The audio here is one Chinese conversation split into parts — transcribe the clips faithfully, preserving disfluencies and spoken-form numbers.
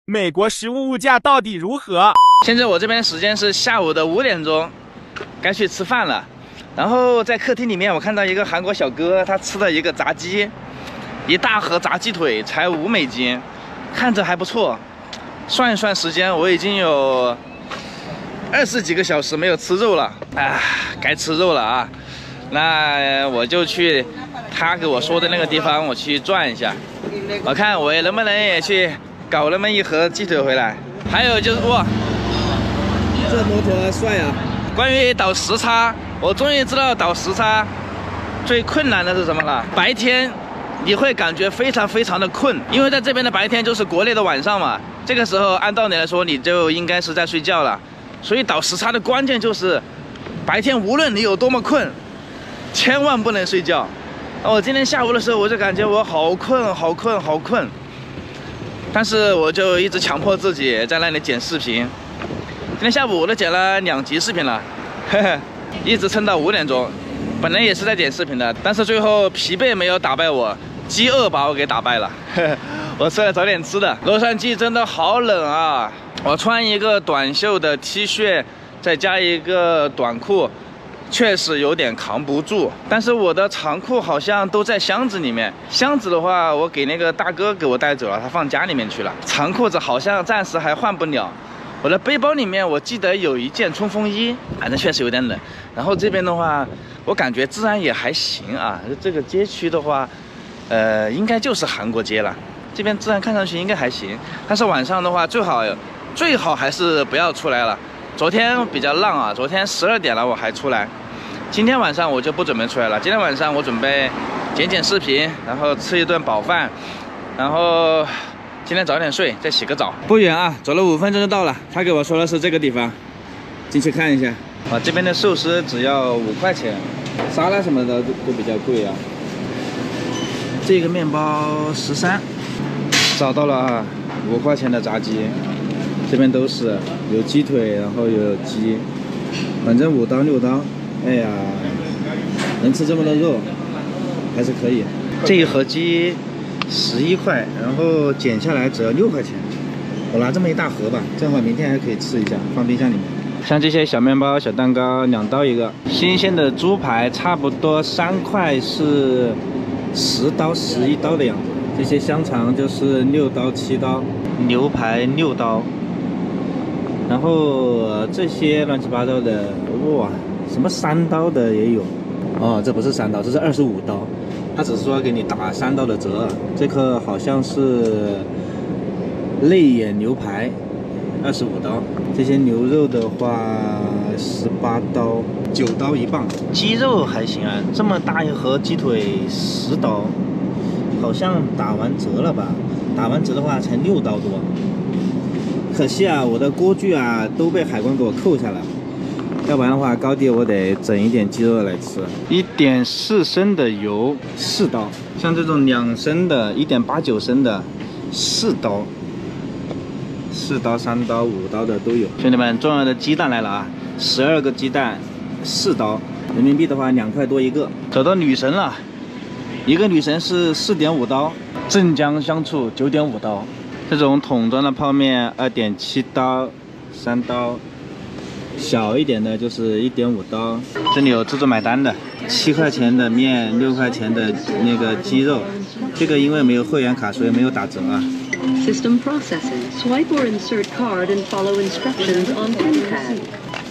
美国食物物价到底如何？ 现在我这边时间是下午的五点钟，该去吃饭了。然后在客厅里面，我看到一个韩国小哥，他吃了一个炸鸡，一大盒炸鸡腿才五美金，看着还不错。算一算时间，我已经有二十几个小时没有吃肉了，啊，该吃肉了啊！那我就去他给我说的那个地方，我去转一下，我看我能不能也去搞那么一盒鸡腿回来。还有就是哇， 这摩托帅啊！ 关于倒时差，我终于知道倒时差最困难的是什么了。白天你会感觉非常非常的困，因为在这边的白天就是国内的晚上嘛，这个时候按道理来说你就应该是在睡觉了。所以倒时差的关键就是白天无论你有多么困，千万不能睡觉。我今天下午的时候我就感觉我好困好困好困，但是我就一直强迫自己在那里剪视频。今天下午我都剪了两集视频了，呵呵，一直撑到五点钟。本来也是在剪视频的，但是最后疲惫没有打败我，饥饿把我给打败了。呵呵，我出来找点吃的。洛杉矶真的好冷啊！我穿一个短袖的 T 恤，再加一个短裤，确实有点扛不住。但是我的长裤好像都在箱子里面，箱子的话我给那个大哥给我带走了，他放家里面去了。长裤子好像暂时还换不了。我的背包里面我记得有一件冲锋衣，反正确实有点冷。然后这边的话，我感觉治安也还行啊。这个街区的话，呃，应该就是韩国街了。这边治安看上去应该还行，但是晚上的话最好最好还是不要出来了。昨天比较浪啊，昨天十二点了我还出来。今天晚上我就不准备出来了。今天晚上我准备剪剪视频，然后吃一顿饱饭，然后今天早点睡，再洗个澡。不远啊，走了五分钟就到了。他给我说的是这个地方，进去看一下。啊，这边的寿司只要五块钱，沙拉什么的都都比较贵啊。这个面包十三，找到了啊，五块钱的炸鸡。这边都是有鸡腿，然后有鸡，反正五刀六刀。哎呀，能吃这么多肉，还是可以。这一盒鸡十一块，然后减下来只要六块钱。我拿这么一大盒吧，正好明天还可以吃一下，放冰箱里面。像这些小面包、小蛋糕，两刀一个。新鲜的猪排差不多三块是十刀、十一刀的样子。这些香肠就是六刀、七刀，牛排六刀。然后这些乱七八糟的，哇，什么三刀的也有。哦，这不是三刀，这是二十五刀。他只是说给你打三刀的折。这颗好像是肋眼牛排，二十五刀。这些牛肉的话，十八刀，九刀一磅。鸡肉还行啊，这么大一盒鸡腿十刀，好像打完折了吧？打完折的话才六刀多。可惜啊，我的锅具啊都被海关给我扣下了，要不然的话高低我得整一点鸡肉来吃。一点四升的油，四刀。像这种两升的，一点八九升的，四刀。四刀、三刀、五刀的都有。兄弟们，重要的鸡蛋来了啊！十二个鸡蛋，四刀，人民币的话两块多一个。找到女神了，一个女神是四点五刀，镇江香醋九点五刀。这种桶装的泡面二点七刀，三刀，小一点的就是一点五刀。这里有自助买单的，七块钱的面，六块钱的那个鸡肉。这个因为没有会员卡，所以没有打折啊。 System processing. Swipe or insert card and follow instructions on pin pad.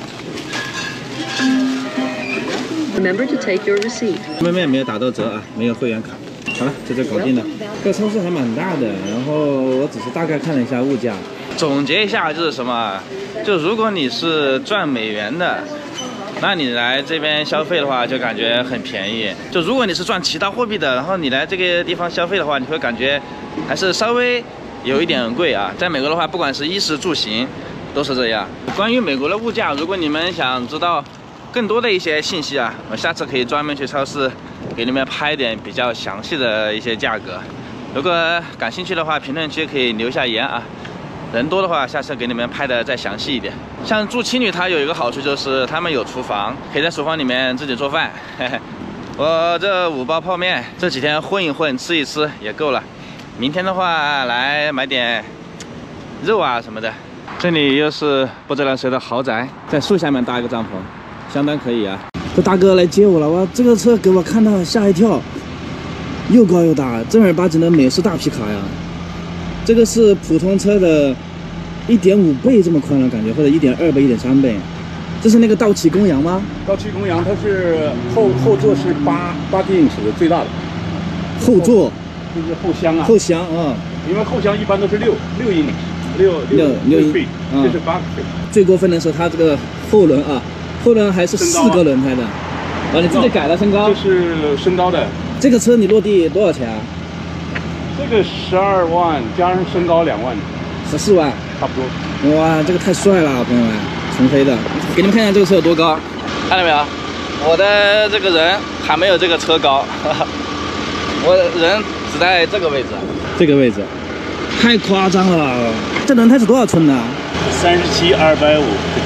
Remember to take your receipt. 面面没有打到折啊，没有会员卡。好了，这就搞定了。这个超市还蛮大的，然后我只是大概看了一下物价。总结一下就是什么？就如果你是赚美元的，那你来这边消费的话，就感觉很便宜。就如果你是赚其他货币的，然后你来这个地方消费的话，你会感觉还是稍微有一点贵啊。在美国的话，不管是衣食住行，都是这样。关于美国的物价，如果你们想知道更多的一些信息啊，我下次可以专门去超市给你们拍点比较详细的一些价格。如果感兴趣的话，评论区可以留下言啊。人多的话，下次给你们拍的再详细一点。像住青旅，它有一个好处就是他们有厨房，可以在厨房里面自己做饭。嘿嘿，我这五包泡面，这几天混一混，吃一吃也够了。明天的话，来买点肉啊什么的。这里又是波泽兰蛇的豪宅，在树下面搭一个帐篷，相当可以啊。 这大哥来接我了，哇，这个车给我看到吓一跳，又高又大，正儿八经的美式大皮卡呀。这个是普通车的一点五倍这么宽了，感觉，或者一点二倍、一点三倍。这是那个道奇公羊吗？ 道奇公羊它是后后座是八八英尺的最大的， 后座就是后箱啊。 后箱啊， 因为后箱一般都是六六英尺，六六六英倍， 啊这是八倍。 最过分的是它这个后轮啊，后轮还是四个轮胎的。啊，你自己改了身高？ 这是身高的。 这个车你落地多少钱啊？ 这个十二万加上身高两万， 十四万， 差不多。 哇，这个太帅了，朋友们，纯黑的。给你们看一下这个车有多高， 看到没有？我的这个人还没有这个车高，我人只在这个位置。 这个位置，太夸张了。这轮胎是多少寸的？ 三十七二百五，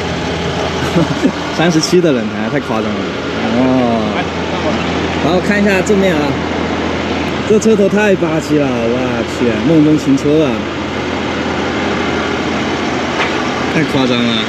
三十七的轮胎，太夸张了。哦，然后看一下正面啊，这车头太霸气了，我去，梦中情车啊，太夸张了。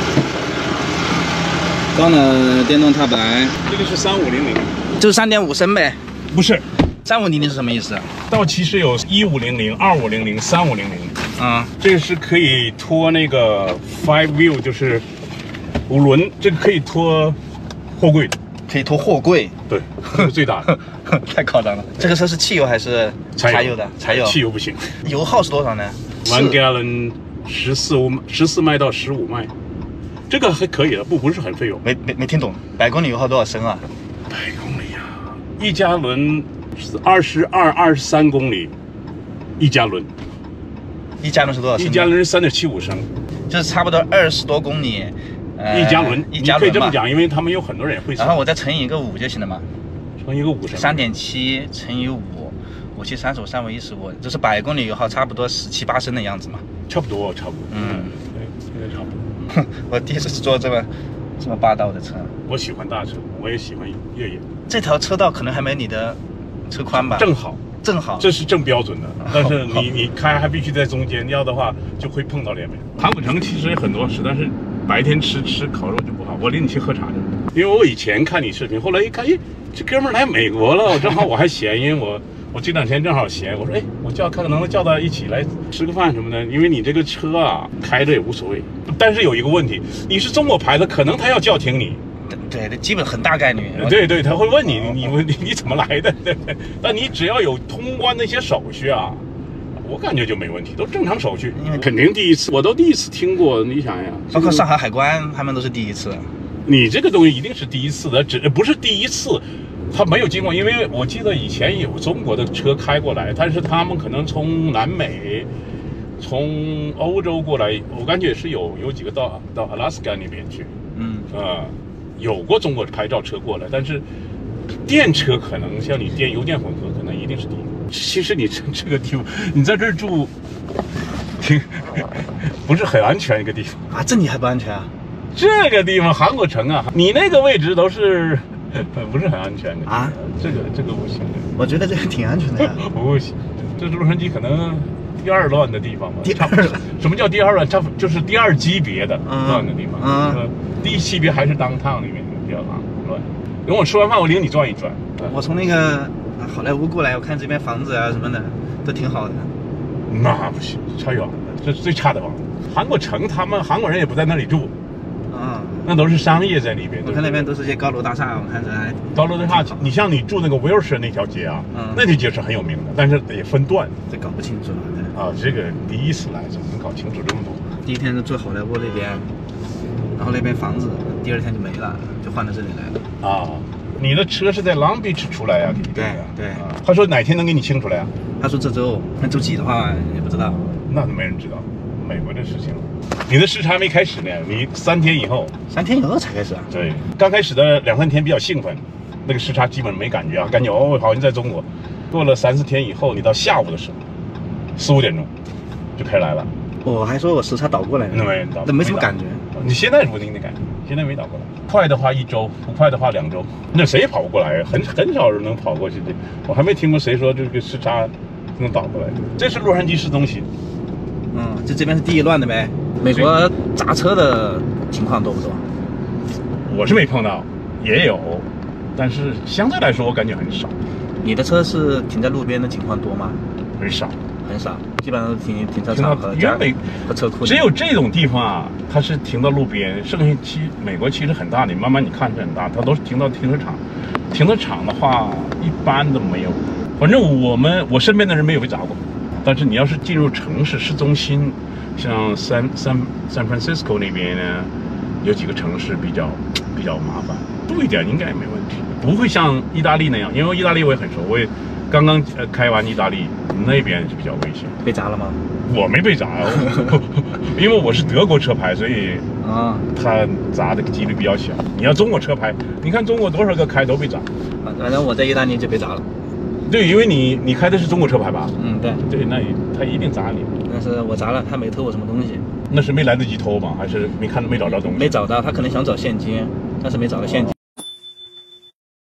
装了电动踏板， 这个是三五零零， 就是三点五升呗。 不是， 三五零零是什么意思？ 道奇是有一五零零、二五零零、三五零零。 啊、 这个是可以拖那个 five wheel， 就是五轮，这个可以拖货柜的， 可以拖货柜。 对，这是最大的。 太夸张了。这个车是汽油还是柴油的？柴油。 汽油不行。 油耗是多少呢 ？One gallon 十四五十四迈到十五迈，这个还可以的，不不是很费油。 没没没听懂，百公里油耗多少升啊？ 百公里呀、啊，一加仑二十二二十三公里，一加仑。 一加仑是多少升？ 一加仑是三点七五升， 就是差不多二十多公里。呃、 一加仑， 一加仑可以这么讲，因为他们有很多人也会。 然后我再乘以一个五就行了嘛。 乘一个五升。三点七乘以五，五七三十五，三五一十五，就是百公里油耗差不多十七八升的样子嘛。 差不多，差不多。 嗯， 对，应该差不多。 我第一次坐这么这么霸道的车。 我喜欢大车，我也喜欢越野。 这条车道可能还没你的车宽吧？ 正好。 正好， 这是正标准的，但是你你开还必须在中间，要的话就会碰到连面。韩国城其实也很多吃，但是白天吃吃烤肉就不好。我领你去喝茶去，因为我以前看你视频，后来一看，哎，这哥们儿来美国了，正好我还闲，因为我我这两天正好闲，我说，哎，我叫看看能不能叫他一起来吃个饭什么的，因为你这个车啊开着也无所谓，但是有一个问题，你是中国牌的，可能他要叫停你。 对对，基本很大概率。 对对，他会问你，你你你怎么来的？对对。但你只要有通关那些手续啊，我感觉就没问题，都正常手续。肯定第一次，我都第一次听过。你想呀， 包括上海海关，他们都是第一次。 你这个东西一定是第一次的，只不是第一次，他没有经过。因为我记得以前有中国的车开过来，但是他们可能从南美、从欧洲过来，我感觉是有有几个到到阿拉斯加那边去。嗯啊。呃有过中国牌照车过来，但是电车可能像你电油电混合，可能一定是第一。其实你这这个地方，你在这儿住，挺不是很安全一个地方啊。这里还不安全啊？ 这个地方韩国城啊，你那个位置都是不是很安全的啊。这个这个不行的。 我觉得这个挺安全的呀。 不行，这是洛杉矶可能第二乱的地方吧。 第二， 什么叫第二乱？差不就是第二级别的乱的地方。 嗯。 嗯第一级别还是downtown里面比较乱。等我吃完饭，我领你转一转。 我从那个好莱坞过来，我看这边房子啊什么的都挺好的。 那不行，差远了，这是最差的房子。韩国城，他们韩国人也不在那里住。啊、嗯。那都是商业在里边。 我看那边都是些高楼大厦，我看着还。 高楼大厦，你像你住那个威尔士那条街啊，嗯、那条街是很有名的，但是也分段。 这搞不清楚了。 啊，这个第一次来，怎么能搞清楚这么多？ 第一天是住好莱坞那边。然后那边房子第二天就没了，就换到这里来了。啊， 你的车是在 Long Beach 出来呀、啊？ 对对、啊。 他说哪天能给你清出来啊？ 他说这周，那周几的话也不知道。 那都没人知道，美国的事情了。你的时差还没开始呢，你三天以后。 三天以后才开始啊？ 对，刚开始的两三天比较兴奋，那个时差基本没感觉啊，感觉哦好像在中国。过了三四天以后，你到下午的时候，四五点钟就开始来了。 我还说我时差倒过来了， 那没倒， 那没什么感觉。 你现在是不一定的感觉，现在没倒过来。快的话一周，不快的话两周。那谁也跑不过来，很很少人能跑过去的。我还没听过谁说这个时差能倒过来。这是洛杉矶市中心， 嗯，就这边是第一乱的呗。美国砸车的情况多不多？ 我是没碰到，也有，但是相对来说我感觉很少。 你的车是停在路边的情况多吗？ 很少， 很少，基本上都停停车场和家美和车库。 只有这种地方啊，它是停到路边。剩下其美国其实很大的，慢慢你看是很大，它都是停到停车场。停车场的话，一般都没有。反正我们我身边的人没有被砸过，但是你要是进入城市市中心，像 San San San Francisco 那边呢，有几个城市比较比较麻烦，多一点应该也没问题，不会像意大利那样，因为意大利我也很熟，我也刚刚呃开完意大利，那边是比较危险。 被砸了吗？ 我没被砸，因为我是德国车牌，所以啊， 它砸的几率比较小。你要中国车牌，你看中国多少个开都被砸。 反正我在意大利就被砸了。 对，因为你你开的是中国车牌吧？ 嗯，对。 对，那他一定砸你。 但是我砸了，他没偷我什么东西。 那是没来得及偷吗？还是没看没找着东西？ 没找到，他可能想找现金，但是没找到现金。